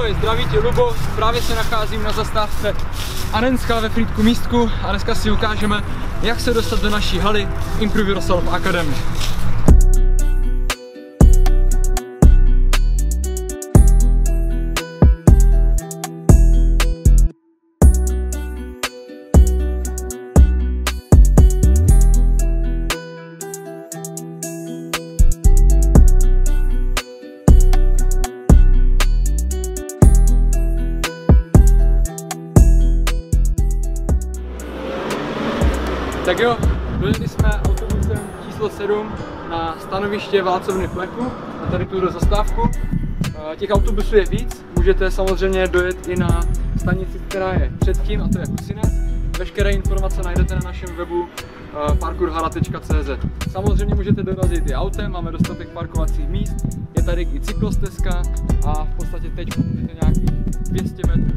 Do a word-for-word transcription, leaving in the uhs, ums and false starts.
Ahoj, zdraví tě Lubo, právě se nacházím na zastávce Anenská ve Frýdku Místku a dneska si ukážeme, jak se dostat do naší haly Improve Yourself Academy. Tak jo, dojeli jsme autobusem číslo sedm na stanoviště Válcovny v Lechu, na tady tuto zastávku. Těch autobusů je víc, můžete samozřejmě dojet i na stanici, která je předtím, a to je Husinec. Veškeré informace najdete na našem webu parkourhala tečka cé zet. Samozřejmě můžete dorazit i autem, máme dostatek parkovacích míst, je tady i cyklostezka a v podstatě teď pokud je nějakých dvě stě metrů